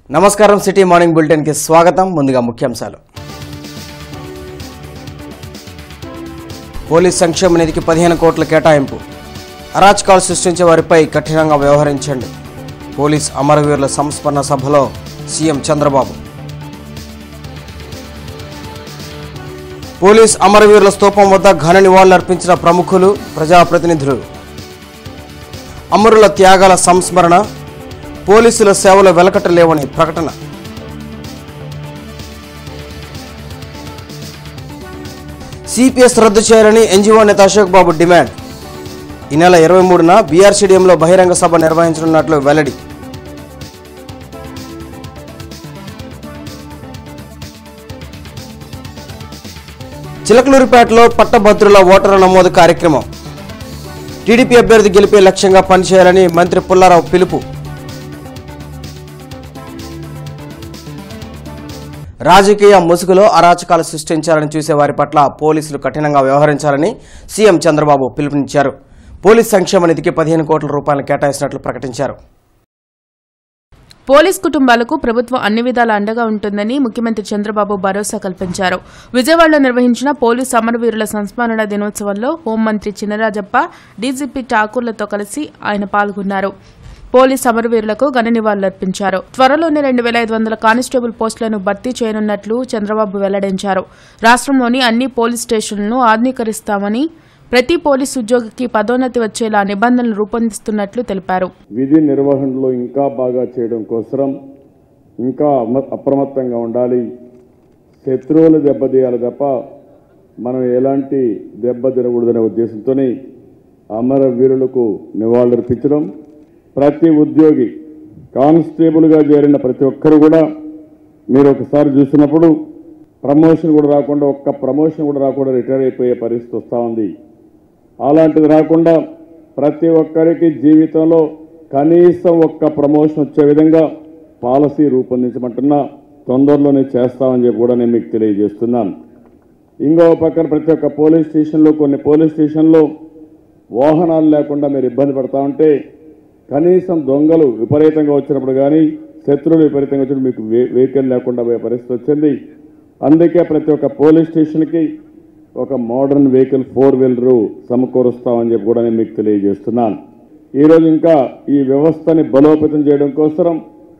నమస్కారం city morning bulletin కి స్వాగతం. ముందుగా ముఖ్యాంశాలు. పోలీస్ సంక్షేమ నిధికి 15 కోట్ల కేటాయింపు. అరాచకాలు సృష్టించే వారిపై కఠినంగా వ్యవహరించండి. పోలీస్ అమరవీరుల సంస్మరణ సభలో సీఎం చంద్రబాబు. పోలీస్ అమరవీరుల స్తూపం వద్ద ఘన నివాళులర్పించిన ప్రముఖులు, ప్రజాప్రతినిధులు. అమరుల త్యాగాల సంస్మరణ, పోలీసుల సేవలు వెలకట్టలేవని ప్రకటన. సిపిఎస్ రద్దు చేయాలని ఎన్జీఓ నేత అశోక్ బాబు డిమాండ్. ఈ నెల 23న బీఆర్సీడీఎంలో బహిరంగ సభ నిర్వహించనున్నట్లు వెల్లడి. చిలకలూరిపేటలో పట్టభద్రుల ఓటర్ల నమోదు కార్యక్రమం. టీడీపీ అభ్యర్థి గెలిపే లక్ష్యంగా పనిచేయాలని మంత్రి పుల్లారావు పిలుపు. రాజకీయ ముసుగులో అరాచకాలు సృష్టించాలని చూసే వారి పట్ల పోలీసులు కఠినంగా వ్యవహరించాలని సీఎం చంద్రబాబు పిలుపునిచ్చారు. పోలీస్ సంక్షేమ నిధికి 15 కోట్ల రూపాయలు కేటాయిస్తున్నట్లు ప్రకటించారు. పోలీస్ కుటుంబాలకు ప్రభుత్వం అన్ని విధాల అండగా ఉంటుందని ముఖ్యమంత్రి చంద్రబాబు భరోసా కల్పించారు. విజయవాడలో నిర్వహించిన పోలీసు అమరవీరుల సంస్మరణ దినోత్సవంలో హోంమంత్రి చినరాజప్ప, డీజీపీ ఠాకూర్లతో కలిసి ఆయన పాల్గొన్నారు. పోలీస్ అమరవీరులకు ఘన నివాళులర్పించారు. త్వరలోనే 2500 కానిస్టేబుల్ పోస్టులను భర్తీ చేయనున్నట్లు చంద్రబాబు వెల్లడించారు. రాష్ట్రంలోని అన్ని పోలీస్ స్టేషన్లను ఆధునీకరిస్తామని, ప్రతి పోలీసు ఉద్యోగికి పదోన్నతి వచ్చేలా నిబంధనలు రూపొందిస్తున్నట్లు తెలిపారు. విధి నిర్వహణలో ఇంకా బాగా చేయడం కోసం ఇంకా అప్రమత్తంగా ఉండాలి. శత్రువులు దెబ్బతీయాలి తప్ప మనం ఎలాంటి దెబ్బ తినకూడదనే ఉద్దేశంతోనే అమరవీరులకు నివాళులర్పించడం. ప్రతి ఉద్యోగి, కానిస్టేబుల్గా చేరిన ప్రతి ఒక్కరు కూడా మీరు ఒకసారి చూసినప్పుడు ప్రమోషన్ కూడా రాకుండా, ఒక్క ప్రమోషన్ కూడా రాకుండా రిటైర్ అయిపోయే పరిస్థితి వస్తూ ఉంది. అలాంటిది రాకుండా ప్రతి ఒక్కరికి జీవితంలో కనీసం ఒక్క ప్రమోషన్ వచ్చే విధంగా పాలసీ రూపొందించమంటున్నా, తొందరలోనే చేస్తామని చెప్పి కూడా నేను మీకు తెలియజేస్తున్నాను. ఇంకో పక్కన ప్రతి ఒక్క పోలీస్ స్టేషన్లో, కొన్ని పోలీస్ స్టేషన్లో వాహనాలు లేకుండా మీరు ఇబ్బంది పడతా ఉంటే, కనీసం దొంగలు విపరీతంగా వచ్చినప్పుడు కానీ, శత్రువులు విపరీతంగా వచ్చినప్పుడు మీకు వెహికల్ లేకుండా పోయే పరిస్థితి వచ్చింది. అందుకే ప్రతి ఒక్క పోలీస్ స్టేషన్కి ఒక మోడర్న్ వెహికల్ 4-వీలర్ సమకూరుస్తామని చెప్పి కూడా నేను మీకు తెలియజేస్తున్నాను. ఈరోజు ఇంకా ఈ వ్యవస్థని బలోపేతం చేయడం కోసం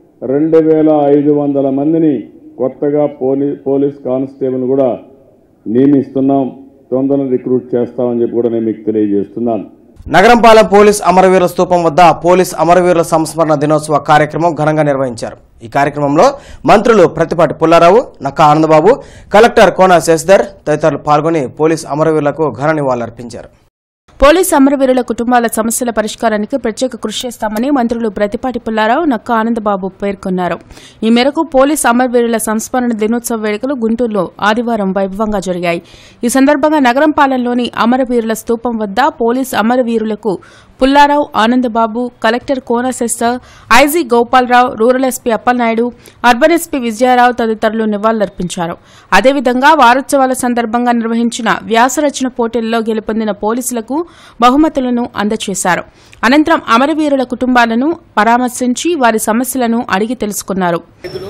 2500 మందిని కొత్తగా పోలీస్ కానిస్టేబుల్ కూడా నియమిస్తున్నాం. తొందరగా రిక్రూట్ చేస్తామని చెప్పి కూడా నేను మీకు తెలియజేస్తున్నాను. నగరంపాలెం పోలీస్ అమరవీరుల స్తూపం వద్ద పోలీస్ అమరవీరుల సంస్మరణ దినోత్సవ కార్యక్రమం ఘనంగా నిర్వహించారు. ఈ కార్యక్రమంలో మంత్రులు ప్రతిపాటి పుల్లారావు, నక్కా ఆనందబాబు, కలెక్టర్ కోన శశిధర్ తదితరులు పాల్గొని పోలీస్ అమరవీరులకు ఘన నివాళులర్పించారు. పోలీస్ అమరవీరుల కుటుంబాల సమస్యల పరిష్కారానికి ప్రత్యేక కృషి చేస్తామని మంత్రులు ప్రతిపాటి పుల్లారావు, నక్కా ఆనందబాబు పేర్కొన్నారు. ఈ మేరకు పోలీస్ అమరవీరుల సంస్మరణ దినోత్సవ వేడుకలు గుంటూరులో ఆదివారం వైభవంగా జరిగాయి. ఈ సందర్భంగా నగరంపాలెంలోని అమరవీరుల స్తూపం వద్ద పోలీస్ అమరవీరులకు Pullarao, Anandababu, collector Kona Sasidhar, IG Gopalarao, rural SP Appalanaidu, urban SP Vijayarao తదితరులు నివాళులర్పించారు. అదేవిధంగా వారోత్సవాల సందర్భంగా నిర్వహించిన వ్యాసరచన పోటీల్లో గెలుపొందిన పోలీసులకు బహుమతులను అందజేశారు. అనంతరం అమరవీరుల కుటుంబాలను పరామర్శించి వారి సమస్యలను అడిగి తెలుసుకున్నారు.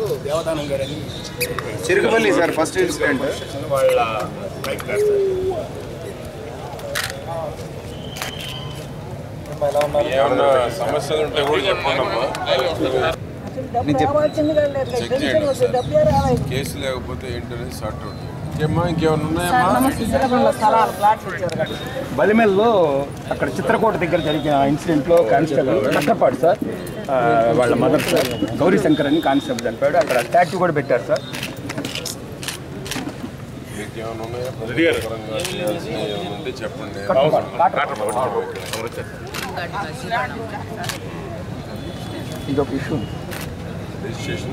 సమస్యలు ఉంటే కూడా చెప్పండమ్మా. కేసు లేకపోతే ఏంటనేది సార్ట్ అవుట్. ఇంకేమ్మా, ఇంకేమన్నా ఉన్నాయమ్మా? బలిమెల్లో అక్కడ చిత్రకోట దగ్గర జరిగిన ఇన్సిడెంట్లో కానిస్టేబుల్ కష్టపాడు సార్, వాళ్ళ మదర్ సార్ గౌరీ శంకర్ అని కానిస్టేబుల్ చనిపోయాడు. అక్కడ స్టాట్యూ కూడా పెట్టారు సార్. ఇంకేమన్నా ఉన్నాయా? ప్రజాపరంగా చేయాల్సిన ఏమైనా ఉంటే చెప్పండి. ఇదొక ఇష్యూ. రిజిస్ట్రేషన్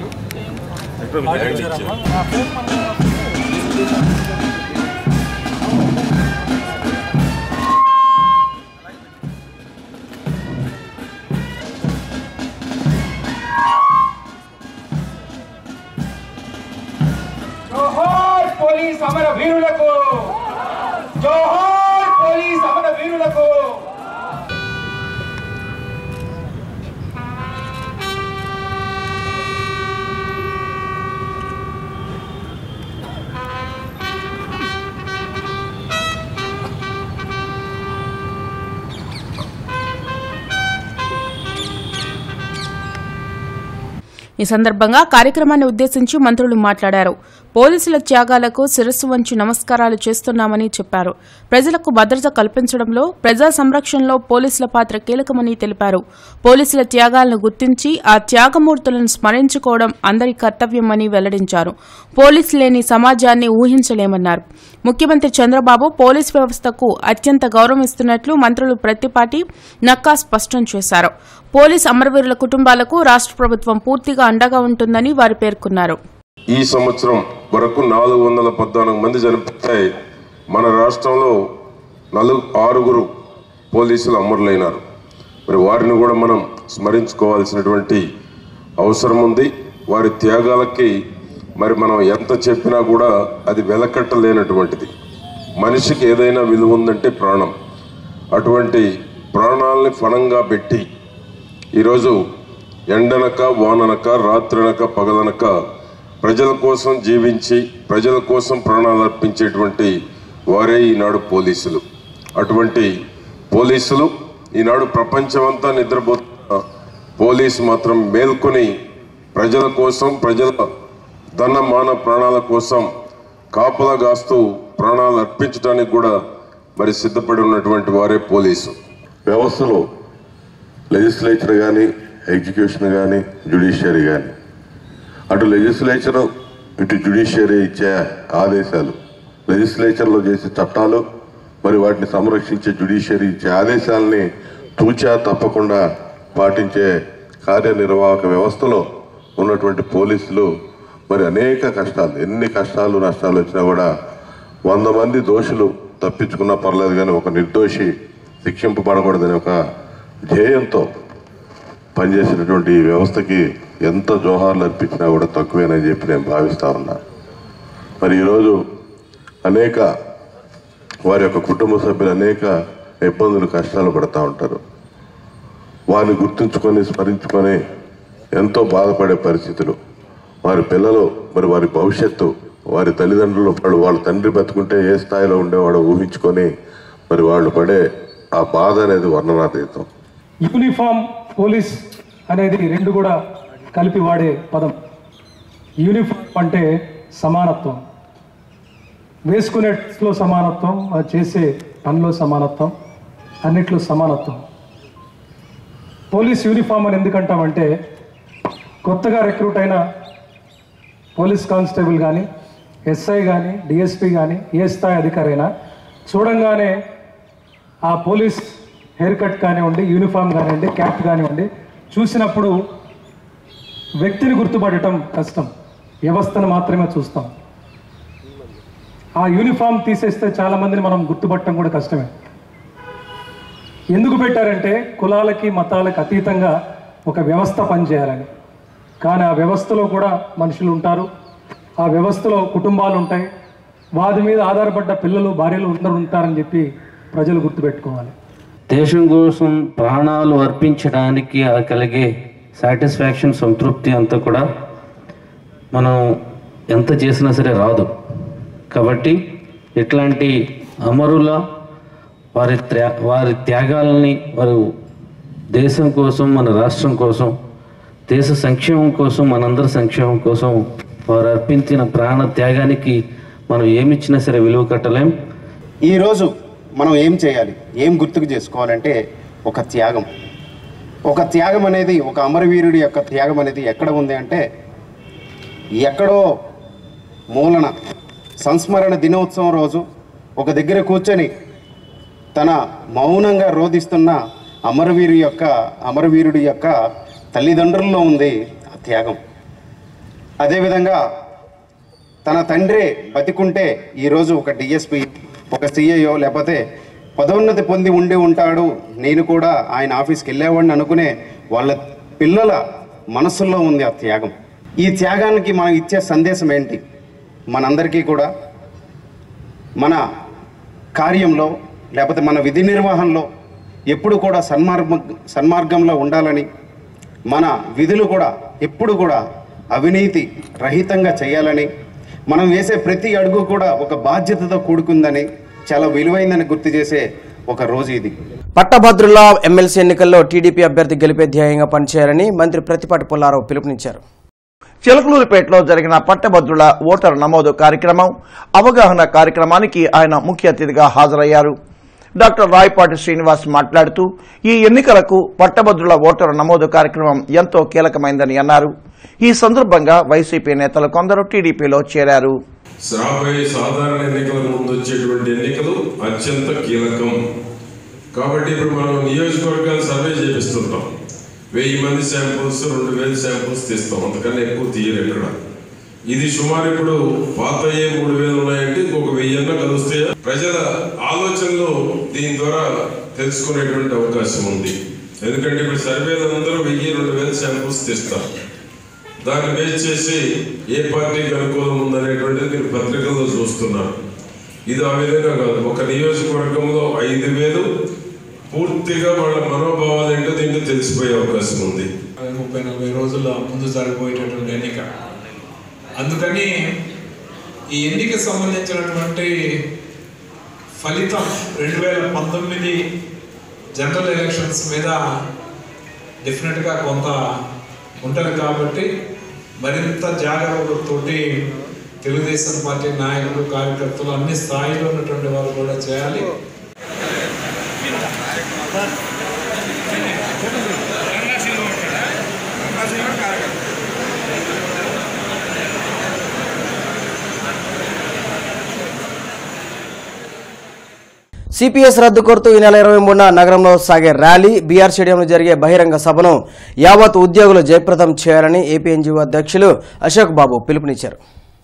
జోహార్ పోలీస్ అమరవీరులకు, జోహార్ పోలీస్ అమరవీరులకు. ఈ సందర్భంగా కార్యక్రమాన్ని ఉద్దేశించి మంత్రులు మాట్లాడారు. పోలీసుల త్యాగాలకు శిరస్సు వంచి నమస్కారాలు చేస్తున్నామని చెప్పారు. ప్రజలకు భద్రత కల్పించడంలో, ప్రజా సంరక్షణలో పోలీసుల పాత్ర కీలకమని తెలిపారు. పోలీసుల త్యాగాలను గుర్తించి ఆ త్యాగమూర్తులను స్మరించుకోవడం అందరి కర్తవ్యమని వెల్లడించారు. పోలీసు లేని సమాజాన్ని ఊహించలేమన్నారు. ముఖ్యమంత్రి చంద్రబాబు పోలీసు వ్యవస్థకు అత్యంత గౌరవిస్తున్నట్లు మంత్రులు ప్రత్తిపాటి, నక్కా స్పష్టం చేశారు. పోలీసు అమరవీరుల కుటుంబాలకు రాష్ట్ర ప్రభుత్వం పూర్తిగా అండగా ఉంటుందని వారు పేర్కొన్నారు. ఈ సంవత్సరం వరకు 414 మంది చనిపోతే మన రాష్ట్రంలో 6 పోలీసులు అమరులైనారు. మరి వారిని కూడా మనం స్మరించుకోవాల్సినటువంటి అవసరం ఉంది. వారి త్యాగాలకి మరి మనం ఎంత చెప్పినా కూడా అది వెలకట్టలేనటువంటిది. మనిషికి ఏదైనా విలువ ఉందంటే ప్రాణం. అటువంటి ప్రాణాలని ఫలంగా పెట్టి ఈరోజు ఎండనక వాననక రాత్రనక పగలనక ప్రజల కోసం జీవించి ప్రజల కోసం ప్రాణాలు అర్పించేటువంటి వారే ఈనాడు పోలీసులు. అటువంటి పోలీసులు ఈనాడు ప్రపంచమంతా నిద్రపోతున్న పోలీసు మాత్రం మేల్కొని ప్రజల కోసం, ప్రజల ధన మాన ప్రాణాల కోసం కాపలా గాస్తూ ప్రాణాలు అర్పించడానికి కూడా మరి సిద్ధపడి ఉన్నటువంటి వారే పోలీసు వ్యవస్థలో. లెజిస్లేచర్ కానీ, ఎగ్జిక్యూషన్ కానీ, జ్యుడిషియరీ కానీ, అటు లెజిస్లేచరు ఇటు జ్యుడిషియరీ ఇచ్చే ఆదేశాలు, లెజిస్లేచర్లో చేసే చట్టాలు మరి వాటిని సంరక్షించే జ్యుడిషియరీ ఇచ్చే ఆదేశాలని తూచా తప్పకుండా పాటించే కార్యనిర్వాహక వ్యవస్థలో ఉన్నటువంటి పోలీసులు మరి అనేక కష్టాలు, ఎన్ని కష్టాలు నష్టాలు వచ్చినా కూడా 100 మంది దోషులు తప్పించుకున్నా పర్లేదు కానీ ఒక నిర్దోషి శిక్షింపబడకూడదనే ఒక ధ్యేయంతో పనిచేసినటువంటి ఈ వ్యవస్థకి ఎంత జోహార్లు అర్పించినా కూడా తక్కువేనని చెప్పి నేను భావిస్తా ఉన్నా. మరి ఈరోజు అనేక వారి యొక్క కుటుంబ సభ్యులు అనేక ఇబ్బందులు, కష్టాలు పడుతూ ఉంటారు. వారిని గుర్తుంచుకొని స్మరించుకొని ఎంతో బాధపడే పరిస్థితులు. వారి పిల్లలు మరి వారి భవిష్యత్తు, వారి తల్లిదండ్రులు వాళ్ళ తండ్రి బతుకుంటే ఏ స్థాయిలో ఉండేవాడో ఊహించుకొని మరి వాళ్ళు పడే ఆ బాధ అనేది వర్ణనాతీతం. యూనిఫామ్, పోలీస్ అనేది రెండు కూడా కలిపి వాడే పదం. యూనిఫామ్ అంటే సమానత్వం, వేసుకునే డ్రెస్లో సమానత్వం, చేసే పనిలో సమానత్వం, అన్నిట్లో సమానత్వం. పోలీస్ యూనిఫామ్ అని ఎందుకంటామంటే కొత్తగా రిక్రూట్ అయిన పోలీస్ కానిస్టేబుల్ కానీ, ఎస్ఐ కానీ, డిఎస్పీ కానీ, ఏ స్థాయి అధికారైనా చూడంగానే ఆ పోలీస్ హెయిర్ కట్ కానివ్వండి, యూనిఫామ్ కానివ్వండి, క్యాప్ కానివ్వండి చూసినప్పుడు వ్యక్తిని గుర్తుపడటం కష్టం, వ్యవస్థను మాత్రమే చూస్తాం. ఆ యూనిఫామ్ తీసేస్తే చాలామందిని మనం గుర్తుపట్టడం కూడా కష్టమే. ఎందుకు పెట్టారంటే కులాలకి, మతాలకి అతీతంగా ఒక వ్యవస్థ పనిచేయాలని. కానీ ఆ వ్యవస్థలో కూడా మనుషులు ఉంటారు, ఆ వ్యవస్థలో కుటుంబాలు ఉంటాయి, వారి మీద ఆధారపడ్డ పిల్లలు, భార్యలు అందరూ ఉంటారని చెప్పి ప్రజలు గుర్తుపెట్టుకోవాలి. దేశం కోసం ప్రాణాలు అర్పించడానికి కలిగే సాటిస్ఫాక్షన్, సంతృప్తి అంతా కూడా మనం ఎంత చేసినా సరే రాదు. కాబట్టి ఇట్లాంటి అమరుల వారి త్యాగాలని వారు దేశం కోసం, మన రాష్ట్రం కోసం, దేశ సంక్షేమం కోసం, మనందరి సంక్షేమం కోసం వారు అర్పించిన ప్రాణ త్యాగానికి మనం ఏమిచ్చినా సరే విలువ కట్టలేం. ఈరోజు మనం ఏం చేయాలి, ఏం గుర్తుకు చేసుకోవాలంటే ఒక త్యాగం. ఒక త్యాగం అనేది, ఒక అమరవీరుడి యొక్క త్యాగం అనేది ఎక్కడ ఉంది అంటే ఎక్కడో మూలన సంస్మరణ దినోత్సవం రోజు ఒక దగ్గర కూర్చొని తన మౌనంగా రోధిస్తున్న అమరవీరుడి యొక్క తల్లిదండ్రుల్లో ఉంది ఆ త్యాగం. అదేవిధంగా తన తండ్రి బతికుంటే ఈరోజు ఒక డిఎస్పీ, ఒక సిఐఓ లేకపోతే పదోన్నతి పొంది ఉంటాడు, నేను కూడా ఆయన ఆఫీస్కి వెళ్ళేవాడిని అనుకునే వాళ్ళ పిల్లల మనసుల్లో ఉంది ఆ త్యాగం. ఈ త్యాగానికి మనం ఇచ్చే సందేశం ఏంటి? మనందరికీ కూడా మన కార్యంలో లేకపోతే మన విధి నిర్వహణలో ఎప్పుడు కూడా సన్మార్గంలో ఉండాలని, మన విధులు కూడా ఎప్పుడు కూడా అవినీతి రహితంగా చేయాలని, మనం వేసే ప్రతి అడుగు కూడా ఒక బాధ్యతతో కూడుకుందని, చాలా విలువైందని గుర్తు చేసే ఒక రోజు ఇది. పట్టభద్రుల ఎమ్మెల్సీ ఎన్నికల్లో టీడీపీ అభ్యర్థి గెలిపే ధ్యేయంగా పనిచేయాలని మంత్రి ప్రత్తిపాటి పుల్లారావు పిలుపునిచ్చారు. చిలకలూరుపేటలో జరిగిన పట్టభద్రుల ఓటరు నమోదు కార్యక్రమం అవగాహన కార్యక్రమానికి ఆయన ముఖ్య అతిథిగా హాజరయ్యారు. డాక్టర్ రాయపాటి శ్రీనివాస్ మాట్లాడుతూ ఈ ఎన్నికలకు పట్టభద్రుల ఓటరు నమోదు కార్యక్రమం ఎంతో కీలకమైందని అన్నారు. ఈ సందర్భంగా వైసీపీ నేతలు కొందరు టీడీపీలో చేరారు. రాబోయే సాధారణ ఎన్నికల ముందు వచ్చేటువంటి ఎన్నికలు అత్యంత కీలకం కాబట్టి ఇప్పుడు మనం నియోజకవర్గాలు సర్వే చేపిస్తుంటాం. 1000 మంది శాంపుల్స్ 2000 శాంపుల్స్ తీస్తాం, అంతకన్నా ఎక్కువ తీయరు ఎక్కడ. ఇది సుమారు ఇప్పుడు పాత 3000 ఉన్నాయంటే ఇంకొక 1000 కలిస్తే ప్రజల ఆలోచనలు దీని ద్వారా తెలుసుకునేటువంటి అవకాశం ఉంది. ఎందుకంటే ఇప్పుడు సర్వేలు అందరూ 1000-2000 శాంపుల్స్ తీస్తారు. దాన్ని బేస్ చేసి ఏ పార్టీకి అనుకూలం ఉందనేటువంటిది మీరు పత్రికల్లో చూస్తున్నారు. ఇది ఆ విధంగా కాదు. ఒక నియోజకవర్గంలో 5000 పూర్తిగా వాళ్ళ మనోభావాలు ఏంటో దీంట్లో తెలిసిపోయే అవకాశం ఉంది. 30-40 రోజుల ముందు జరగబోయేటటువంటి ఎన్నిక. అందుకని ఈ ఎన్నికకు సంబంధించినటువంటి ఫలితం 2019 జనరల్ ఎలక్షన్స్ మీద డెఫినెట్గా కొంత ఉంటుంది కాబట్టి మరింత జాగ్రత్తతోటి తెలుగుదేశం పార్టీ నాయకులు కార్యకర్తలు అన్ని స్థాయిలో ఉన్నటువంటి వారు కూడా చేయాలి. సిపిఎస్ రద్దు కోరుతూ ఈ నెల 23న నగరంలో సాగే ర్యాలీ, బీఆర్ స్టేడియంలో జరిగే బహిరంగ సభను యావత్ ఉద్యోగులు జయప్రదం చేయాలని ఏపీఎన్జీఓ అధ్యక్షులు అశోక్ బాబు పిలుపునిచ్చారు.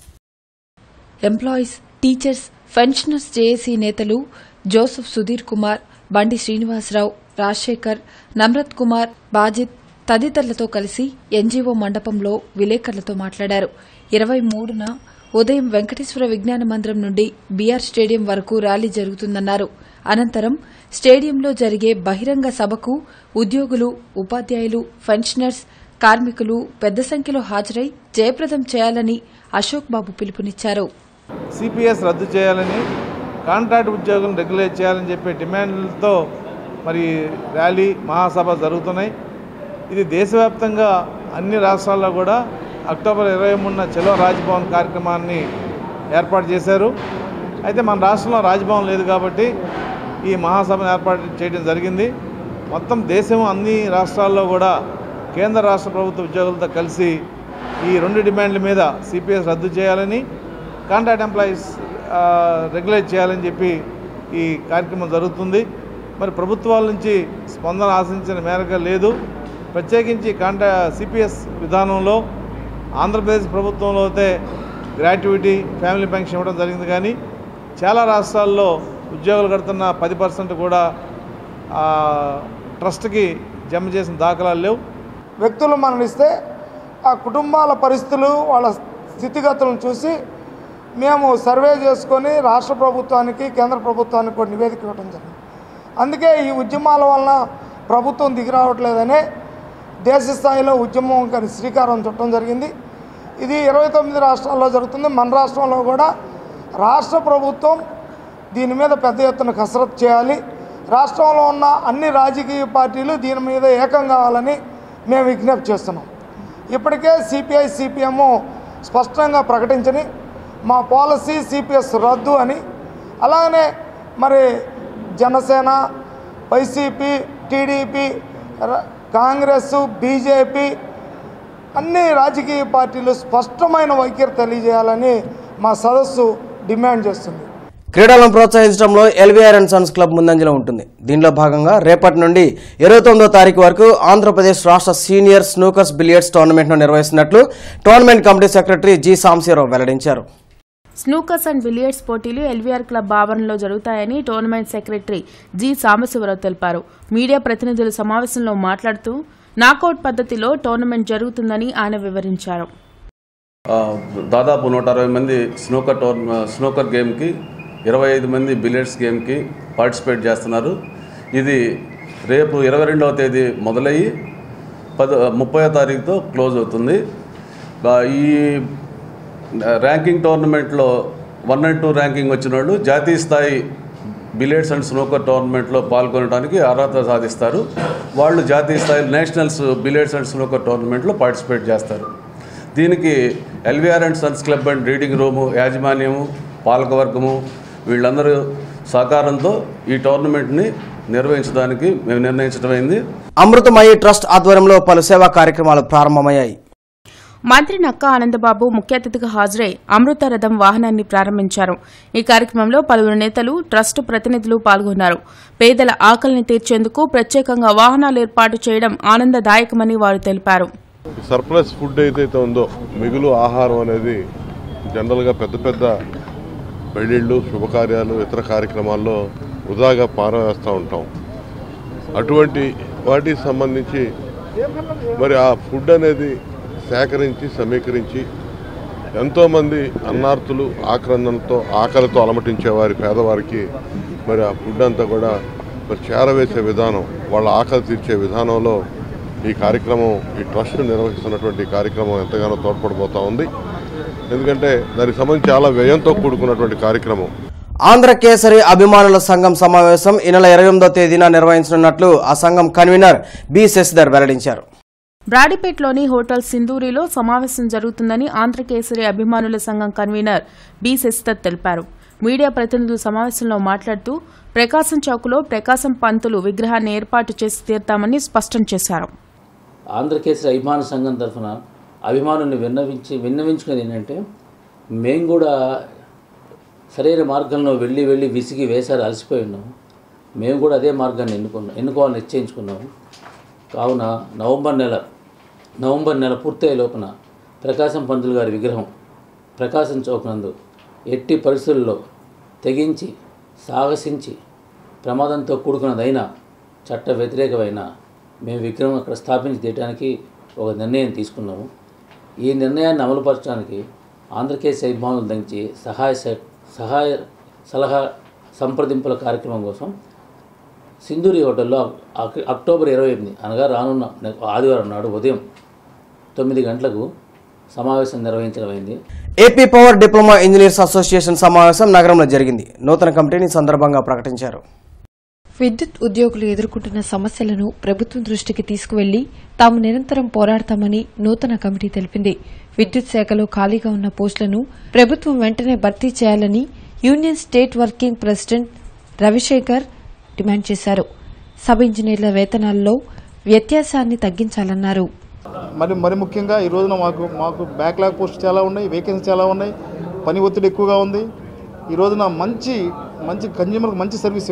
ఎంప్లాయీస్, టీచర్స్, పెన్షనర్స్ జేఏసీ నేతలు జోసెఫ్ సుధీర్ కుమార్, బండి శ్రీనివాసరావు, రాజశేఖర్, నమ్రత్ కుమార్, బాజిత్ తదితరులతో కలిసి ఎన్జీఓ మండపంలో విలేకరులతో మాట్లాడారు. 23న ఉదయం వెంకటేశ్వర విజ్ఞాన మందిరం నుండి బీఆర్ స్టేడియం వరకు ర్యాలీ జరుగుతుందన్నారు. అనంతరం స్టేడియంలో జరిగే బహిరంగ సభకు ఉద్యోగులు, ఉపాధ్యాయులు, పెన్షనర్స్, కార్మికులు పెద్ద సంఖ్యలో హాజరై జయప్రదం చేయాలని అశోక్ బాబు పిలుపునిచ్చారు. సిపిఎస్ రద్దు చేయాలని, కాంట్రాక్ట్ ఉద్యోగులను రెగ్యులేట్ చేయాలని చెప్పే డిమాండ్లతో మరి ర్యాలీ, మహాసభ జరుగుతున్నాయి. ఇది దేశవ్యాప్తంగా అన్ని రాష్ట్రాల్లో కూడా అక్టోబర్ 23న చలో రాజ్భవన్ కార్యక్రమాన్ని ఏర్పాటు చేశారు. అయితే మన రాష్ట్రంలో రాజ్భవన్ లేదు కాబట్టి ఈ మహాసభను ఏర్పాటు చేయడం జరిగింది. మొత్తం దేశం అన్ని రాష్ట్రాల్లో కూడా కేంద్ర రాష్ట్ర ప్రభుత్వ ఉద్యోగులతో కలిసి ఈ 2 డిమాండ్ల మీద సిపిఎస్ రద్దు చేయాలని, కాంట్రాక్ట్ ఎంప్లాయీస్ రెగ్యులేట్ చేయాలని చెప్పి ఈ కార్యక్రమం జరుగుతుంది. మరి ప్రభుత్వాల నుంచి స్పందన ఆశించిన మేరకు లేదు. ప్రత్యేకించి సిపిఎస్ విధానంలో ఆంధ్రప్రదేశ్ ప్రభుత్వంలో అయితే గ్రాట్యుటీ, ఫ్యామిలీ పెన్షన్ ఇవ్వడం జరిగింది. కానీ చాలా రాష్ట్రాల్లో ఉద్యోగులు కడుతున్న 10% కూడా ట్రస్ట్కి జమ చేసిన దాఖలాలు లేవు. వ్యక్తులు మరణిస్తే ఆ కుటుంబాల పరిస్థితులు, వాళ్ళ స్థితిగతులను చూసి మేము సర్వే చేసుకొని రాష్ట్ర ప్రభుత్వానికి, కేంద్ర ప్రభుత్వానికి కూడా నివేదిక ఇవ్వడం జరిగింది. అందుకే ఈ ఉద్యమాల వలన ప్రభుత్వం దిగిరావట్లేదనే దేశ స్థాయిలో ఉద్యమం శ్రీకారం చుట్టడం జరిగింది. ఇది 29 రాష్ట్రాల్లో జరుగుతుంది. మన రాష్ట్రంలో కూడా రాష్ట్ర ప్రభుత్వం దీని మీద పెద్ద ఎత్తున కసరత్తు చేయాలి. రాష్ట్రంలో ఉన్న అన్ని రాజకీయ పార్టీలు దీని మీద ఏకం కావాలని మేము విజ్ఞప్తి చేస్తున్నాం. ఇప్పటికే సిపిఐ, సిపిఎం స్పష్టంగా ప్రకటించని మా పాలసీ సిపిఎస్ రద్దు అని. అలాగనే మరి Janasena, YCP, TDP, Congress, BJP అన్ని రాజకీయ పార్టీలు స్పష్టమైన వైఖరి తెలియజేయాలని మా సదస్సు డిమాండ్ చేస్తుంది. క్రీడలను ప్రోత్సహించడంలో ఎల్వీఆర్ అండ్ సన్స్ క్లబ్ ముందంజలో ఉంటుంది. దీనిలో భాగంగా రేపటి నుండి 29వ తారీఖు వరకు ఆంధ్రప్రదేశ్ రాష్ట్ర సీనియర్ స్నూకర్స్ బిలియర్డ్స్ టోర్నమెంట్ను నిర్వహిస్తున్నట్లు tournament committee secretary G Samsirao వెల్లడించారు. స్నూకర్స్ అండ్ బిలియర్డ్స్ పోటీలు ఎల్వీఆర్ క్లబ్ ఆవరణలో జరుగుతాయని టోర్నమెంట్ సెక్రటరీ జి సాంబశివరావు తెలిపారు. మీడియా ప్రతినిధుల సమావేశంలో మాట్లాడుతూ నాకౌట్ పద్ధతిలో టోర్నమెంట్ జరుగుతుందని ఆయన వివరించారు. దాదాపు 160 మంది స్నూకర్ గేమ్కి, 25 మంది బిలియర్డ్స్ గేమ్కి పార్టిసిపేట్ చేస్తున్నారు. ఇది రేపు 22వ తేదీ మొదలయ్యి 30వ తారీఖుతో క్లోజ్ అవుతుంది. ఈ ర్యాంకింగ్ టోర్నమెంట్లో 1 and 2 ర్యాంకింగ్ వచ్చిన వాళ్ళు జాతీయ స్థాయి బిలియర్డ్స్ అండ్ స్నూకర్ టోర్నమెంట్లో పాల్గొనడానికి అర్హత సాధిస్తారు. వాళ్ళు జాతీయ స్థాయి నేషనల్స్ బిలియర్డ్స్ అండ్ స్నూకర్ టోర్నమెంట్లో పార్టిసిపేట్ చేస్తారు. దీనికి LVR and sons club and reading room యాజమాన్యము పాలకవర్గము వీళ్ళందరూ సహకారంతో ఈ టోర్నమెంట్ని నిర్వహించడానికి మేము నిర్ణయించడమైంది. అమృతమయి ట్రస్ట్ ఆధ్వర్యంలో పలు సేవా కార్యక్రమాలు ప్రారంభమయ్యాయి. మంత్రి నక్కా ఆనందబాబు ముఖ్య అతిథిగా హాజరై అమృత రథం వాహనాన్ని ప్రారంభించారు. ఈ కార్యక్రమంలో పలువురు నేతలు, ట్రస్టు ప్రతినిధులు పాల్గొన్నారు. పేదల ఆకలిని తీర్చేందుకు ప్రత్యేకంగా వాహనాలు ఏర్పాటు చేయడం ఆనందదాయకమని వారు తెలిపారు. సర్ప్లస్ ఫుడ్ ఏదైతే ఉందో, మిగులు ఆహారం అనేది జనరల్గా పెద్ద పెద్ద పెళ్ళిళ్ళు, శుభకార్యాలు, ఇతర కార్యక్రమాల్లో వృధాగా పారవేస్తూ ఉంటాం. అటువంటి వాటికి సంబంధించి మరి ఆ ఫుడ్ అనేది సేకరించి సమీకరించి ఎంతోమంది అన్నార్తులు ఆకలితో అలమటించే వారి పేదవారికి మరి ఆ ఫుడ్ అంతా కూడా మరి చేరవేసే విధానం, వాళ్ళ ఆకలి తీర్చే విధానంలో ఈ కార్యక్రమం, ఈ ట్రస్ట్ నిర్వహిస్తున్నటువంటి కార్యక్రమం ఎంతగానో తోడ్పడిపోతూ ఉంది. ఎందుకంటే దానికి సంబంధించి చాలా వ్యయంతో కూడుకున్నటువంటి కార్యక్రమం. ఆంధ్రకేసరి అభిమానుల సంఘం సమావేశం ఈ నెల 28వ తేదీన నిర్వహించనున్నట్లు ఆ సంఘం కన్వీనర్ బి శశిధర్ వెల్లడించారు. బ్రాడీపేట్లోని హోటల్ సింధూరిలో సమావేశం జరుగుతుందని ఆంధ్రకేసరి అభిమానుల సంఘం కన్వీనర్ బి శశిధర్ తెలిపారు. మీడియా ప్రతినిధులు సమావేశంలో మాట్లాడుతూ ప్రకాశం చౌక్లో ప్రకాశం పంతులు విగ్రహాన్ని ఏర్పాటు చేసి తీరుతామని స్పష్టం చేశారు. ఆంధ్రకేసరి అభిమాన సంఘం తరఫున అభిమానుల్ని విన్నవించుకునేది ఏంటంటే, మేము కూడా సరైన మార్గంలో వెళ్ళి విసిగి వేసారి అలసిపోయి ఉన్నాము. మేము కూడా అదే మార్గాన్ని ఎన్నుకోవాలని నిశ్చయించుకున్నాము. కావున నవంబర్ నెల పూర్తయ్యే లోపున ప్రకాశం పంతులు గారి విగ్రహం ప్రకాశం చౌక్ నందు ఎట్టి పరిస్థితుల్లో తెగించి, సాహసించి, ప్రమాదంతో కూడుకున్నదైనా, చట్ట వ్యతిరేకమైన మేము విగ్రహం అక్కడ స్థాపించి తీయడానికి ఒక నిర్ణయం తీసుకున్నాము. ఈ నిర్ణయాన్ని అమలుపరచడానికి ఆంధ్రకేసరి అభిమానులు దంచి సలహా సంప్రదింపుల కార్యక్రమం కోసం సింధూరి హోటల్లో అక్టోబర్ 28 అనగా రానున్న ఆదివారం నాడు ఉదయం 9 గంటలకు సమావేశం నిర్వహించడమైంది. AP power diploma engineers association సమావేశం నగరంలో జరిగింది. నూతన కమిటీని సందర్భంగా ప్రకటించారు. విద్యుత్ ఉద్యోగులు ఎదుర్కొంటున్న సమస్యలను ప్రభుత్వం దృష్టికి తీసుకువెళ్లి తాము నిరంతరం పోరాడతామని నూతన కమిటీ తెలిపింది. విద్యుత్ శాఖలో ఖాళీగా ఉన్న పోస్టులను ప్రభుత్వం వెంటనే భర్తీ చేయాలని union state working president Ravisekhar demand చేశారు. సబ్ ఇంజనీర్ల వేతనాల్లో వ్యత్యాసాన్ని తగ్గించాలన్నారు. మరి ముఖ్యంగా ఈ రోజున మాకు బ్యాక్లాగ్ పోస్ట్ చాలా ఉన్నాయి, వేకెన్సీ చాలా ఉన్నాయి, పని ఒత్తిడి ఎక్కువగా ఉంది. ఈ రోజున మంచి కన్జ్యూమర్కి మంచి సర్వీస్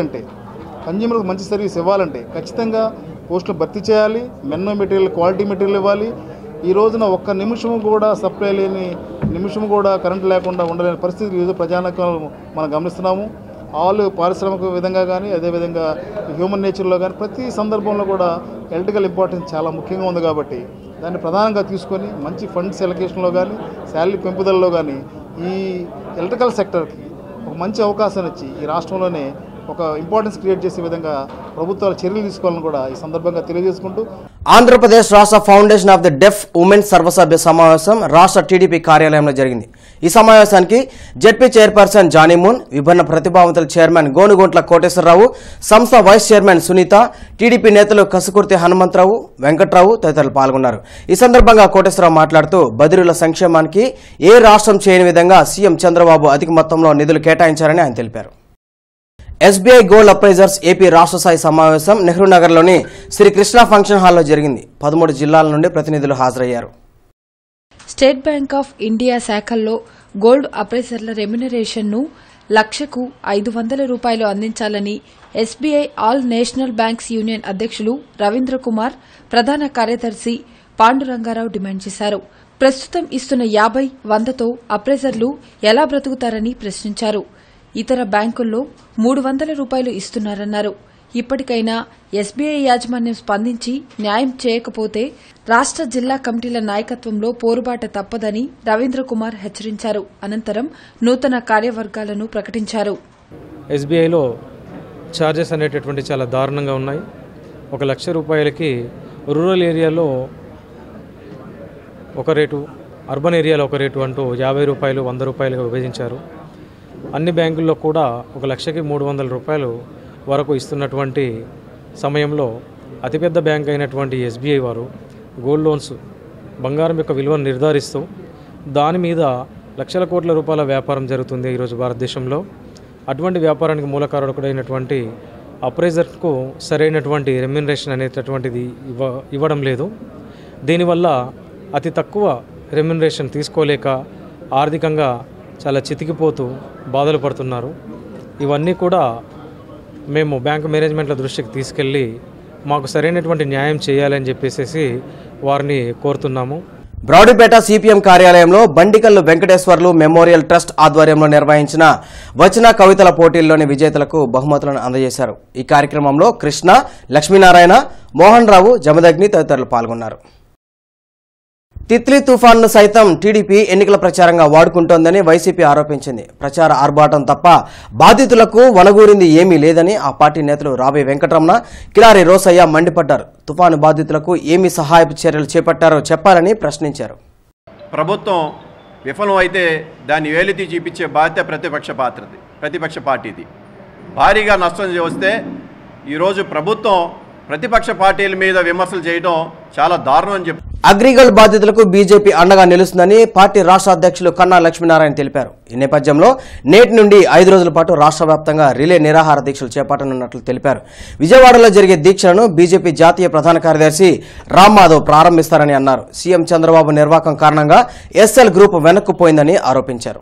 ఇవ్వాలంటే ఖచ్చితంగా పోస్టులు భర్తీ చేయాలి. మెన్నో మెటీరియల్, క్వాలిటీ మెటీరియల్ ఇవ్వాలి. ఈ రోజున ఒక్క నిమిషం కూడా సప్లై లేని, నిమిషం కూడా కరెంటు లేకుండా ఉండలేని పరిస్థితి ఈరోజు ప్రజానీకం మనం గమనిస్తున్నాము. ఆల్ పారిశ్రామిక విధంగా కానీ, అదేవిధంగా హ్యూమన్ నేచర్లో కానీ ప్రతి సందర్భంలో కూడా ఎలక్ట్రికల్ ఇంపార్టెన్స్ చాలా ముఖ్యంగా ఉంది. కాబట్టి దాన్ని ప్రధానంగా తీసుకొని మంచి ఫండ్స్ ఎలకేషన్లో కానీ, శాలరీ పెంపుదలలో కానీ ఈ ఎలక్ట్రికల్ సెక్టర్కి ఒక మంచి అవకాశాన్ని ఇచ్చి ఈ రాష్ట్రంలోనే ఒక ఇంపార్టెన్స్ క్రియేట్ చేసే విధంగా ప్రభుత్వాలు చర్యలు తీసుకోవాలని కూడా ఈ సందర్భంగా తెలియజేసుకుంటూ, ఆంధ్రప్రదేశ్ రాష్ట్ర foundation of the deaf women సర్వసభ్య సమావేశం రాష్ట్ర టీడీపీ కార్యాలయంలో జరిగింది. ఈ సమావేశానికి జెడ్పీ చైర్పర్సన్ జానీమూన్, విభిన్న ప్రతిభావంతుల చైర్మన్ గోనుగొంట్ల కోటేశ్వరరావు, సంస్థ వైస్ చైర్మన్ సునీత, టీడీపీ నేతలు కసుకుర్తి హనుమంతరావు, వెంకట్రావు తదితరులు పాల్గొన్నారు. ఈ సందర్భంగా కోటేశ్వరరావు మాట్లాడుతూ బదిరుల సంక్షేమానికి ఏ రాష్ట్రం చేయని విధంగా సీఎం చంద్రబాబు అధిక మొత్తంలో నిధులు కేటాయించారని ఆయన తెలిపారు. ఎస్బీఐ గోల్డ్ అప్రైజర్స్ ఏపీ రాష్ట్ర స్థాయి సమావేశం నెహ్రూ నగర్లోని శ్రీ కృష్ణ ఫంక్షన్ హాల్లో జరిగింది. 13 జిల్లాల నుండి ప్రతినిధులు హాజరయ్యారు. స్టేట్ బ్యాంక్ ఆఫ్ ఇండియా శాఖల్లో గోల్డ్ అప్రైజర్ల రెమ్యునరేషన్ను లక్షకు 500 రూపాయలు అందించాలని SBI all national banks union అధ్యక్షులు రవీంద్ర కుమార్, ప్రధాన కార్యదర్శి పాండురంగారావు డిమాండ్ చేశారు. ప్రస్తుతం ఇస్తున్న 50, 100తో అప్రైజర్లు ఎలా బ్రతుకుతారని ప్రశ్నించారు. ఇతర బ్యాంకుల్లో 300 రూపాయలు ఇస్తున్నారన్నారు. ఇప్పటికైనా ఎస్బీఐ యాజమాన్యం స్పందించి న్యాయం చేయకపోతే రాష్ట్ర జిల్లా కమిటీల నాయకత్వంలో పోరుబాట తప్పదని రవీంద్ర కుమార్ హెచ్చరించారు. అనంతరం నూతన కార్యవర్గాలను ప్రకటించారు. ఎస్బీఐలో ఛార్జెస్ అనేటటువంటి చాలా దారుణంగా ఉన్నాయి. 1 లక్ష రూపాయలకి రూరల్ ఏరియాలో ఒక రేటు, అర్బన్ ఏరియాలో ఒక రేటు అంటూ 50 రూపాయలు, 100 రూపాయలుగా విభజించారు. అన్ని బ్యాంకుల్లో కూడా 1 లక్షకి 300 రూపాయలు వరకు ఇస్తున్నటువంటి సమయంలో అతిపెద్ద బ్యాంక్ అయినటువంటి ఎస్బీఐ వారు గోల్డ్ లోన్స్ బంగారం యొక్క విలువను నిర్ధారిస్తూ దాని మీద లక్షల కోట్ల రూపాయల వ్యాపారం జరుగుతుంది ఈరోజు భారతదేశంలో. అటువంటి వ్యాపారానికి మూలకారకుడైనటువంటి అప్రైజర్కు సరైనటువంటి రెమ్యునరేషన్ అనేటటువంటిది ఇవ్వడం లేదు. దీనివల్ల అతి తక్కువ రెమ్యునరేషన్ తీసుకోలేక ఆర్థికంగా చాలా చితికిపోతూ బాధలు పడుతున్నారు. ఇవన్నీ కూడా మేము బ్యాంకు మేనేజ్మెంట్ల దృష్టికి తీసుకెళ్ళి మాకు సరైనటువంటి న్యాయం చేయాలని చెప్పేసి వారిని కోరుతున్నాము. బ్రౌడిపేట సిపిఎం కార్యాలయంలో బండికల్లు వెంకటేశ్వర్లు మెమోరియల్ ట్రస్ట్ ఆధ్వర్యంలో నిర్వహించిన వచన కవితల పోటీల్లోని విజేతలకు బహుమతులను అందజేశారు. ఈ కార్యక్రమంలో కృష్ణ, లక్ష్మీనారాయణ, మోహన్ రావు, జమదగ్ని తదితరులు పాల్గొన్నారు. తిత్లీ తుఫాన్ను సైతం టీడీపీ ఎన్నికల ప్రచారంగా వాడుకుంటోందని వైసీపీ ఆరోపించింది. ప్రచార ఆర్భాటం తప్ప బాధితులకు వనగూరింది ఏమీ లేదని ఆ పార్టీ నేతలు రాబే వెంకటరమణ, కిలారి రోసయ్య మండిపడ్డారు. తుఫాను బాధితులకు ఏమి సహాయపు చర్యలు చేపట్టారో చెప్పాలని ప్రశ్నించారు. ప్రభుత్వం విఫలం అయితే దాన్ని వేలెత్తి చూపించే బాధ్యత ప్రతిపక్ష పార్టీది. భారీగా నష్టం వస్తే ఈరోజు ప్రభుత్వం ప్రతిపక్ష పార్టీల మీద విమర్శలు చేయడం చాలా దారుణం అని చెప్పి అగ్రిగోల్డ్ బాధితులకు బీజేపీ అండగా నిలుస్తుందని పార్టీ రాష్ట్ర అధ్యక్షులు కన్నా లక్ష్మీనారాయణ తెలిపారు. ఈ నేపథ్యంలో నేటి నుండి 5 రోజుల పాటు రాష్ట్ర వ్యాప్తంగా రిలే నిరాహార దీక్షలు చేపట్టనున్నట్లు తెలిపారు. విజయవాడలో జరిగే దీక్షలను బీజేపీ జాతీయ ప్రధాన కార్యదర్శి రామ్ మాధవ్ ప్రారంభిస్తారని అన్నారు. సీఎం చంద్రబాబు నిర్వాకం కారణంగా ఎస్ఎల్ గ్రూప్ వెనక్కుపోయిందని ఆరోపించారు.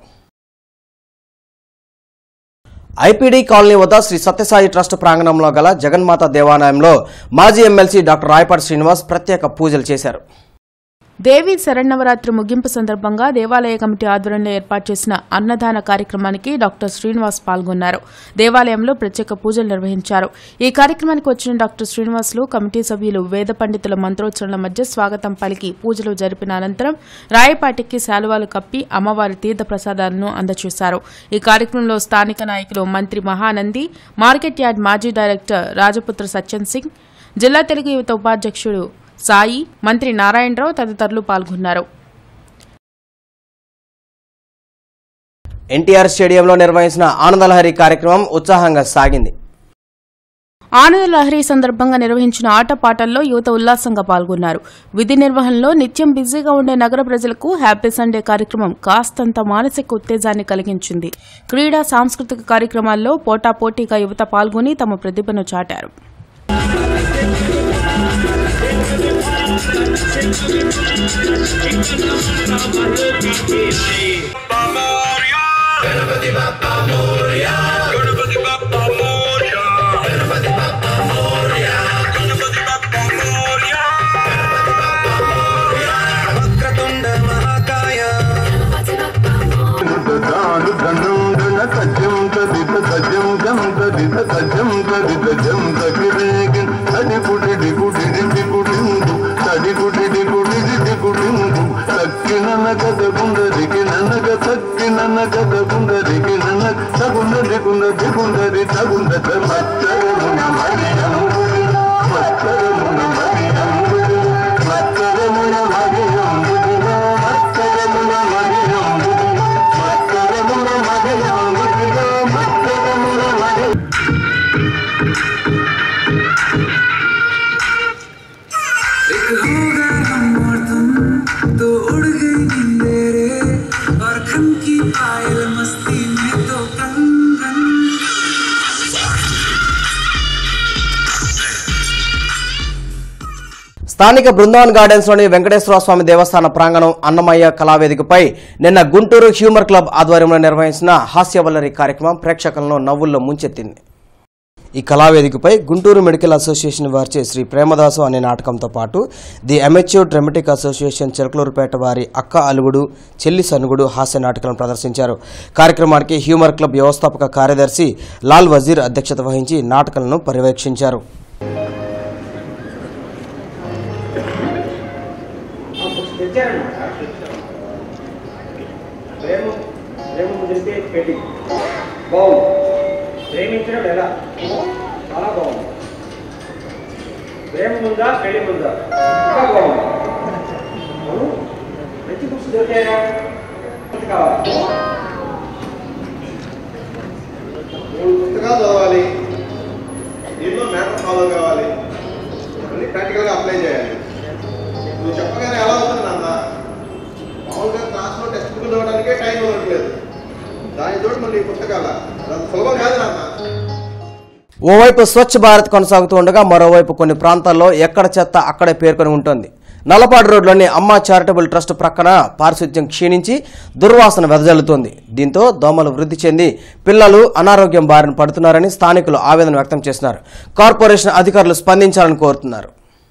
ఐపీడీ కాలనీ వద్ద శ్రీ సత్యసాయి ట్రస్ట్ ప్రాంగణంలో గల జగన్మాత దేవాలయంలో మాజీ ఎమ్మెల్సీ డాక్టర్ రాయపాటి శ్రీనివాస్ ప్రత్యేక పూజలు చేశారు. దేవి శరన్నవరాత్రి ముగింపు సందర్భంగా దేవాలయ కమిటీ ఆధ్వర్యంలో ఏర్పాటు చేసిన అన్నదాన కార్యక్రమానికి డాక్టర్ శ్రీనివాస్ పాల్గొన్నారు. దేవాలయంలో ప్రత్యేక పూజలు నిర్వహించారు. ఈ కార్యక్రమానికి వచ్చిన డాక్టర్ శ్రీనివాసులు కమిటీ సభ్యులు వేద పండితుల మంత్రోచ్చరణల మధ్య స్వాగతం పలికి పూజలు జరిపిన అనంతరం రాయపాటికి శాలువాలు కప్పి అమ్మవారి తీర్థ ప్రసాదాలను అందజేశారు. ఈ కార్యక్రమంలో స్థానిక నాయకులు మంత్రి మహానంది, మార్కెట్ యార్డ్ మాజీ డైరెక్టర్ రాజపుత్ర సత్యన్ సింగ్, జిల్లా తెలుగు యువత ఉపాధ్యక్షుడు సాయి, మంత్రి నారాయణరావు తదితరులు పాల్గొన్నారు. ఎన్టీఆర్ స్టేడియంలో నిర్వహించిన ఆనందలహరి కార్యక్రమం ఉత్సాహంగా సాగింది. ఆనందలహరి సందర్భంగా నిర్వహించిన ఆటపాటల్లో యువత ఉల్లాసంగా పాల్గొన్నారు. విధి నిర్వహణలో నిత్యం బిజీగా ఉండే నగర ప్రజలకు హ్యాపీ సండే కార్యక్రమం కాస్తంత మానసిక ఉత్తేజాన్ని కలిగించింది. క్రీడా, సాంస్కృతిక కార్యక్రమాల్లో పోటాపోటీగా యువత పాల్గొని తమ ప్రతిభను చాటారు. స్థానిక బృందావన్ గార్డెన్స్ లోని వెంకటేశ్వర స్వామి దేవస్థాన ప్రాంగణం అన్నమయ్య కళావేదికపై నిన్న గుంటూరు హ్యూమర్ క్లబ్ ఆధ్వర్యంలో నిర్వహించిన హాస్యవల్లరి కార్యక్రమం ప్రేక్షకులను నవ్వుల్లో ముంచెత్తింది. ఈ కళావేదికపై గుంటూరు మెడికల్ అసోసియేషన్ వారిచే శ్రీ ప్రేమదాసు అనే నాటకంతో పాటు the amateur dramatic association Chilakaluripet వారి అక్క అలుగుడు చెల్లి సనుగుడు హాస్య నాటకాలను ప్రదర్శించారు. కార్యక్రమానికి హ్యూమర్ క్లబ్ వ్యవస్థాపక కార్యదర్శి లాల్ వజీర్ అధ్యక్షత వహించి నాటకాలను పర్యవేక్షించారు. ప్రేమించడం ఎలా చాలా బాగుంది. ప్రేమ ముందా పెళ్లి ముందా ఇంకా బాగుంది. మంచి బుక్స్ దొరికాయా కావాలి. పుస్తకాలు చదవాలి, దీంట్లో మ్యాటర్ ఫాలో కావాలి, అన్ని ప్రాక్టికల్గా అప్లై చేయాలి. నువ్వు చెప్పగానే ఎలా అవుతుంది నాన్న నీ పుస్తకాల సులభం కాదు నాన్న. ఓవైపు స్వచ్ఛ భారత్ కొనసాగుతూ ఉండగా మరోవైపు కొన్ని ప్రాంతాల్లో ఎక్కడ చెత్త అక్కడే పేర్కొని ఉంటుంది. నల్లపాడు రోడ్లోని అమ్మ చారిటబుల్ ట్రస్ట్ ప్రక్కన పారిశుధ్యం క్షీణించి దుర్వాసన వెదజల్లుతోంది. దీంతో దోమలు వృద్ధి చెంది పిల్లలు అనారోగ్యం బారిన పడుతున్నారని స్థానికులు ఆవేదన వ్యక్తం చేస్తున్నారు. కార్పొరేషన్ అధికారులు స్పందించాలని కోరుతున్నారు.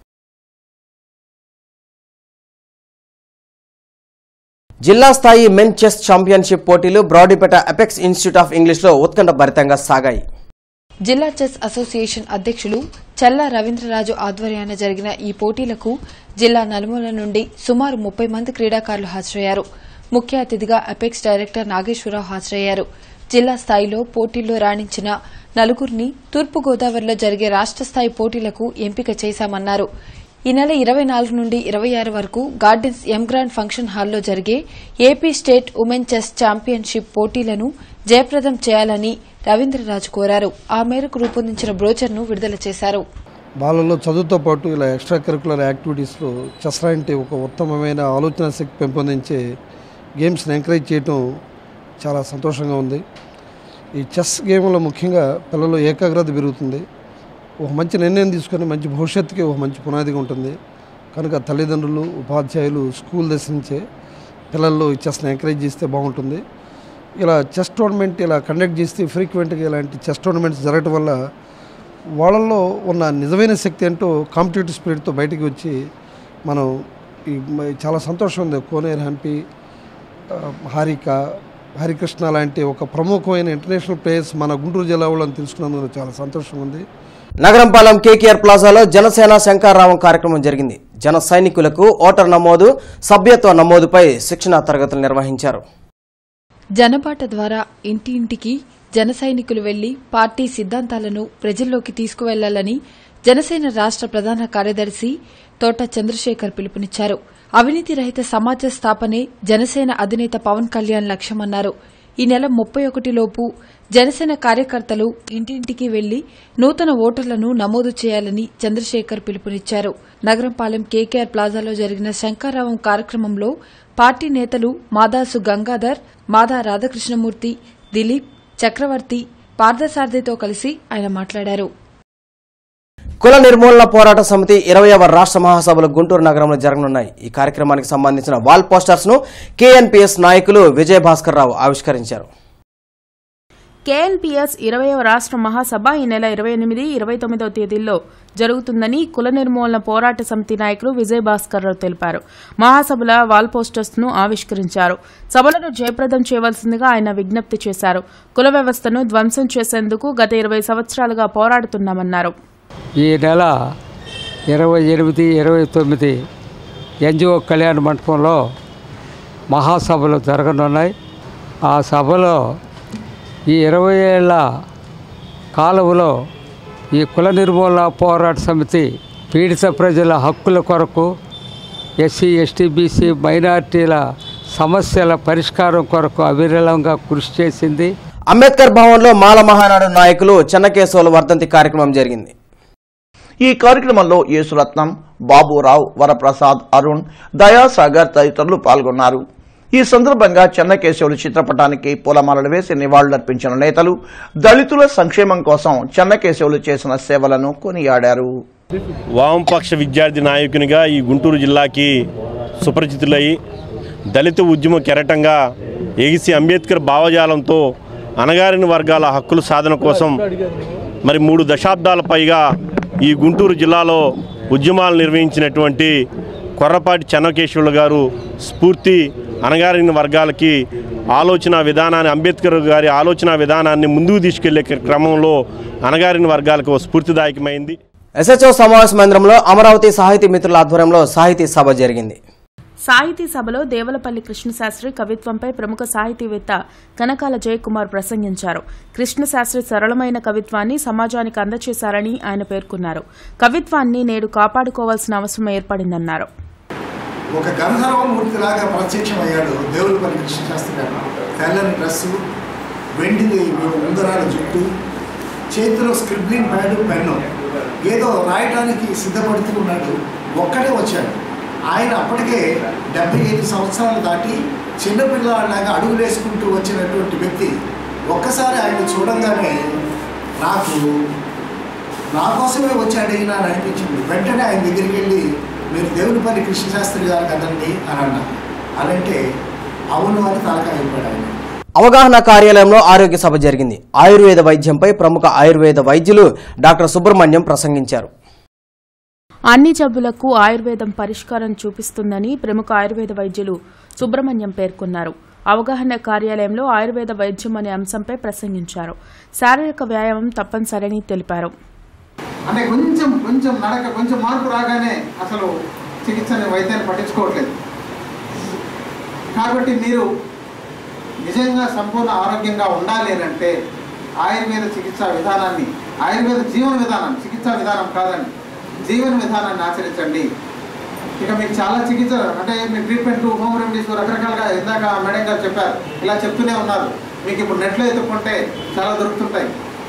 జిల్లా స్థాయి మెన్ చెస్ ఛాంపియన్షిప్ పోటీలు బ్రాడీపేట అపెక్స్ ఇన్స్టిట్యూట్ ఆఫ్ ఇంగ్లీష్లో ఉత్కంఠభరితంగా సాగాయి. జిల్లా చెస్ అసోసియేషన్ అధ్యక్షులు చల్లా రవీంద్రరాజు ఆధ్వర్యాన జరిగిన ఈ పోటీలకు జిల్లా నలుమూల నుండి సుమారు 30 మంది క్రీడాకారులు హాజరయ్యారు. ముఖ్య అతిథిగా అపెక్స్ డైరెక్టర్ నాగేశ్వరరావు హాజరయ్యారు. జిల్లా స్థాయిలో పోటీల్లో రాణించిన నలుగురిని తూర్పుగోదావరిలో జరిగే రాష్ట్ర స్థాయి పోటీలకు ఎంపిక చేశామన్నారు. ఈ నెల 24 నుండి 26 వరకు గార్డెన్స్ ఎం గ్రాండ్ ఫంక్షన్ హాల్లో జరిగే AP state women chess championship పోటీలను జయప్రదం చేయాలని రవీంద్రరాజు కోరారు. ఆ మేరకు రూపొందించిన బ్రోచర్ను విడుదల చేశారు. వాళ్ళలో చదువుతో పాటు ఇలా ఎక్స్ట్రా కరికులర్ యాక్టివిటీస్లో చెస్ లాంటి ఒక ఉత్తమమైన ఆలోచన శక్తి పెంపొందించే గేమ్స్ని ఎంకరేజ్ చేయటం చాలా సంతోషంగా ఉంది. ఈ చెస్ గేమ్లో ముఖ్యంగా పిల్లలు ఏకాగ్రత పెరుగుతుంది. ఒక మంచి నిర్ణయం తీసుకొని మంచి భవిష్యత్తుకి ఒక మంచి పునాదిగా ఉంటుంది. కనుక తల్లిదండ్రులు, ఉపాధ్యాయులు స్కూల్ దశ నుంచే పిల్లల్లో ఈ చెస్ని ఎంకరేజ్ చేస్తే బాగుంటుంది. ఇలా చెస్ టోర్నమెంట్ ఇలా కండక్ట్ చేస్తే ఫ్రీక్వెంట్గా ఇలాంటి చెస్ టోర్నమెంట్స్ జరగటం వల్ల వాళ్ళల్లో ఉన్న నిజమైన శక్తి ఏంటో కాంపిటేటివ్ స్పిరిట్తో బయటికి వచ్చి మనం ఈ చాలా సంతోషం ఉంది. కోనేరు హంపి, హరికృష్ణ లాంటి ఒక ప్రముఖమైన ఇంటర్నేషనల్ ప్లేయర్స్ మన గుంటూరు జిల్లా వాళ్ళని తెలుసుకున్నందుకు చాలా సంతోషం ఉంది. నగరంపాలెం కేకేఆర్ ప్లాజాలో జనసేన శంఖారావం కార్యక్రమం జరిగింది. జన సైనికులకు ఓటర్ నమోదు, సభ్యత్వ నమోదుపై శిక్షణా తరగతులు నిర్వహించారు. జనబాట ద్వారా ఇంటి ఇంటికి జన సైనికులు వెళ్లి పార్టీ సిద్ధాంతాలను ప్రజల్లోకి తీసుకువెళ్లాలని జనసేన రాష్ట్ర ప్రధాన కార్యదర్శి తోట చంద్రశేఖర్ పిలుపునిచ్చారు. అవినీతి రహిత సమాజ స్థాపనే జనసేన అధినేత పవన్ కళ్యాణ్ లక్ష్యమన్నారు. ఈ నెల 31 లోపు జనసేన కార్యకర్తలు ఇంటింటికి వెళ్లి నూతన ఓటర్లను నమోదు చేయాలని చంద్రశేఖర్ పిలుపునిచ్చారు. నగరంపాలెం కేకేఆర్ ప్లాజాలో జరిగిన శంఖారావం కార్యక్రమంలో పార్టీ నేతలు మాదాసు గంగాధర్, మాదా రాధాకృష్ణమూర్తి, దిలీప్, చక్రవర్తి, పార్థసారథితో కలిసి ఆయన మాట్లాడారు. కుల నిర్మూలన పోరాట సమితి 20వ రాష్ట్ర మహాసభలు గుంటూరు నగరంలో జరగనున్నాయి. ఈ కార్యక్రమానికి సంబంధించిన వాల్ పోస్టర్స్ ను కేఎన్పీఎస్ నాయకులు విజయభాస్కర్ రావు ఆవిష్కరించారు. కేఎన్పీఎస్ 20వ రాష్ట్ర మహాసభ ఈ నెల 28, 29వ తేదీల్లో జరుగుతుందని కుల నిర్మూలన పోరాట సమితి నాయకులు విజయభాస్కర్ రావు తెలిపారు. మహాసభల వాల్ పోస్టర్స్ ను ఆవిష్కరించారు. సభలను జయప్రదం చేయవలసిందిగా ఆయన విజ్ఞప్తి చేశారు. కుల వ్యవస్థను ధ్వంసం చేసేందుకు గత 20 సంవత్సరాలుగా పోరాడుతున్నామన్నారు. ఈ నెల 28, 29 ఎన్జిఓ కళ్యాణ మండపంలో మహాసభలు జరగనున్నాయి. ఆ సభలో ఈ 20 ఏళ్ల కాలంలో ఈ కుల నిర్మూలన పోరాట సమితి పీడిత ప్రజల హక్కుల కొరకు, ఎస్సీ, ఎస్టీ, బీసీ, మైనార్టీల సమస్యల పరిష్కారం కొరకు అవిరళంగా కృషి చేసింది. అంబేద్కర్ భవన్లో మాల మహానాడు నాయకులు చెన్నకేశవుల వర్ధంతి కార్యక్రమం జరిగింది. ఈ కార్యక్రమంలో యేసురత్నం, బాబురావు, వరప్రసాద్, అరుణ్, దయాసాగర్ తదితరులు పాల్గొన్నారు. ఈ సందర్భంగా చెన్నకేశవులు చిత్రపటానికి పూలమాలలు వేసి నివాళులర్పించిన నేతలు దళితుల సంక్షేమం కోసం చెన్నకేశవులు చేసిన సేవలను కొనియాడారు. వామపక్ష విద్యార్థి నాయకునిగా ఈ గుంటూరు జిల్లాకి సుపరిచితులయ్యి దళిత ఉద్యమ కెరటంగా ఎగిసి అంబేద్కర్ భావజాలంతో అణగారిన వర్గాల హక్కుల సాధన కోసం మరి 3 దశాబ్దాల పైగా ఈ గుంటూరు జిల్లాలో ఉద్యమాలు నిర్వహించినటువంటి కొర్రపాటి చెన్నకేశవులు గారు స్ఫూర్తి అణగారిన వర్గాలకి ఆలోచన విధానాన్ని, అంబేద్కర్ గారి ఆలోచన విధానాన్ని ముందుకు తీసుకెళ్లే క్రమంలో అణగారిన వర్గాలకు స్ఫూర్తిదాయకమైంది. ఎస్హెచ్ఓ సమావేశ మందిరంలో అమరావతి సాహితీ మిత్రుల ఆధ్వర్యంలో సాహితీ సభ జరిగింది. సాహితీ సభలో దేవలపల్లి కృష్ణశాస్త్రి కవిత్వంపై ప్రముఖ సాహితీవేత్త కనకాల జయకుమార్ ప్రసంగించారు. కృష్ణశాస్త్రి సరళమైన కవిత్వాన్ని సమాజానికి అందజేశారని ఆయన పేర్కొన్నారు. కవిత్వాన్ని నేడు కాపాడుకోవాల్సిన అవసరం ఏర్పడిందన్నారు. ఒక గంధర్వమూర్తిలాగా ప్రత్యక్షమయ్యాడు దేవులపల్లి కృష్ణశాస్త్రి గారు. తెల్లని డ్రెస్సు, వెండి ఉంగరాల జుట్టు, చేతిలో స్క్రిబ్లింగ్ ప్యాడ్, పెన్ను, ఏదో రాయడానికి సిద్ధపడుతూ ఉన్నాడు. ఒక్కడే వచ్చాడు. ఆయన అప్పటికే 75 సంవత్సరాలు దాటి చిన్నపిల్లలాగా అడుగులేసుకుంటూ వచ్చినటువంటి వ్యక్తి. ఒక్కసారి ఆయన చూడంగానే నాకు నా కోసమే వచ్చి అడిగినా అని అనిపించింది. వెంటనే ఆయన దగ్గరికి వెళ్ళి మీరు దేవునిపల్లి కృష్ణశాస్త్రి గారు కదండి అని అన్నా. అనంటే అవును అని తలకాయ అయిపోయాడు ఆయన. అవగాహన కార్యాలయంలో ఆరోగ్య సభ జరిగింది. ఆయుర్వేద వైద్యంపై ప్రముఖ ఆయుర్వేద వైద్యులు డాక్టర్ సుబ్రహ్మణ్యం ప్రసంగించారు. అన్ని జబ్బులకు ఆయుర్వేదం పరిష్కారం చూపిస్తుందని ప్రముఖ ఆయుర్వేద వైద్యులు సుబ్రహ్మణ్యం పేర్కొన్నారు. అవగాహన కార్యాలయంలో ఆయుర్వేద వైద్యం అనే అంశంపై ప్రసంగించారు. శారీరక వ్యాయామం తప్పనిసరని తెలిపారు. అంటే కొంచెం నడక కొంచెం మార్పు రాగానే అసలు చికిత్సని వైద్యాన్ని పట్టించుకోవట్లేదు. కాబట్టి మీరు నిజంగా సంపూర్ణ ఆరోగ్యంగా ఉండాలి అంటే ఆయుర్వేద చికిత్సా విధానాన్ని, ఆయుర్వేద జీవన విధానం, చికిత్సా విధానం కాదండి, జీవన విధానాన్ని ఆచరించండి. ఇక మీకు చాలా చికిత్స అంటే మీ ట్రీట్మెంట్ హోమ్ రెమెడీస్ రకరకాలుగా ఇందాక మేడం గారు చెప్పారు, ఇలా చెప్తూనే ఉన్నారు. మీకు ఇప్పుడు నెట్లో ఎత్తుకుంటే చాలా దొరుకుతుంటాయి.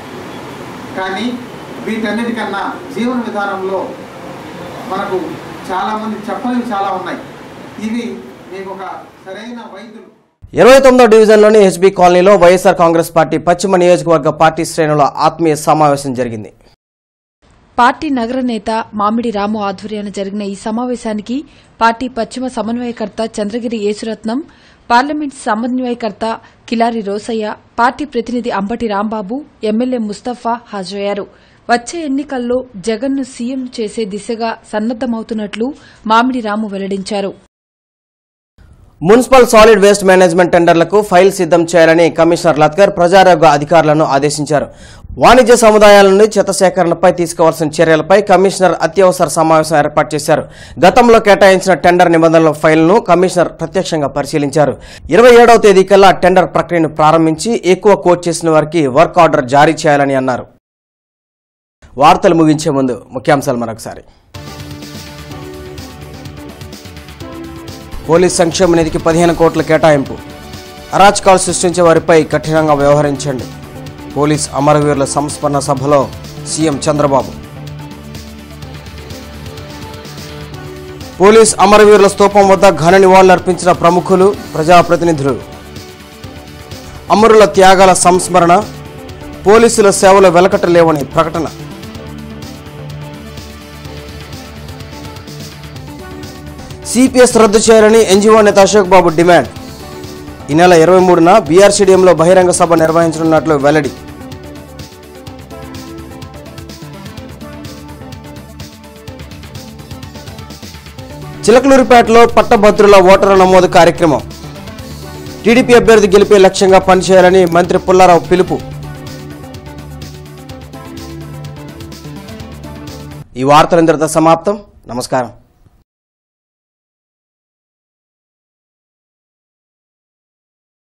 కానీ వీటన్నిటికన్నా జీవన విధానంలో మనకు చాలామంది చెప్పనివి చాలా ఉన్నాయి. ఇవి మీకు ఒక సరైన వైద్యులు. 29వ డివిజన్లోని హెచ్బీ కాలనీలో వైఎస్ఆర్ కాంగ్రెస్ పార్టీ పశ్చిమ నియోజకవర్గ పార్టీ శ్రేణుల ఆత్మీయ సమావేశం జరిగింది. పార్టీ నగర నేత మామిడి రాము ఆధ్వర్యాన జరిగిన ఈ సమావేశానికి పార్టీ పశ్చిమ సమన్వయకర్త చంద్రగిరి యేసురత్నం, పార్లమెంట్ సమన్వయకర్త కిలారి రోసయ్య, పార్టీ ప్రతినిధి అంబటి రాంబాబు, ఎమ్మెల్యే ముస్తఫా హాజరయ్యారు. వచ్చే ఎన్నికల్లో జగన్ను సీఎం చేసే దిశగా సన్నద్దమవుతున్నట్లు మామిడి రాము వెల్లడించారు. మున్సిపల్ సాలిడ్ వేస్ట్ మేనేజ్మెంట్ టెండర్లకు ఫైల్ సిద్ధం చేయాలని కమిషనర్ లత్కర్ ప్రజారోగ్య అధికారులను ఆదేశించారు. వాణిజ్య సముదాయాల నుండి చెత్త సేకరణపై తీసుకోవాల్సిన చర్యలపై కమిషనర్ అత్యవసర సమావేశం ఏర్పాటు చేశారు. గతంలో కేటాయించిన టెండర్ నిబంధనల ఫైల్ను కమిషనర్ ప్రత్యక్షంగా పరిశీలించారు. 27వ తేదీ కల్లా టెండర్ ప్రక్రియను ప్రారంభించి ఎక్కువ కోట్ చేసిన వారికి వర్క్ ఆర్డర్ జారీ చేయాలని అన్నారు. వార్తలు ముగించే ముందు ముఖ్యాంశాలు మరొకసారి. పోలీస్ సంక్షేమ నిధికి 15 కోట్ల కేటాయింపు. అరాచకాలు సృష్టించే వారిపై కఠినంగా వ్యవహరించండి. పోలీస్ అమరవీరుల సంస్మరణ సభలో సీఎం చంద్రబాబు. పోలీస్ అమరవీరుల స్తూపం వద్ద ఘన నివాళులర్పించిన ప్రముఖులు, ప్రజాప్రతినిధులు. అమరుల త్యాగాల సంస్మరణ, పోలీసుల సేవలు వెలకట్టలేవని ప్రకటన. సిపిఎస్ రద్దు చేయాలని ఎన్జీఓ నేత అశోక్ బాబు డిమాండ్. ఈ నెల 23న బీఆర్ స్టేడియంలో బహిరంగ సభ నిర్వహించనున్నట్లు వెల్లడి. చిలకలూరిపేటలో పట్టభద్రుల ఓటరు నమోదు కార్యక్రమం. టీడీపీ అభ్యర్థి గెలిపే లక్ష్యంగా పనిచేయాలని మంత్రి పుల్లారావు పిలుపు. ఈ వార్తలందరితో సమాప్తం. నమస్కారం.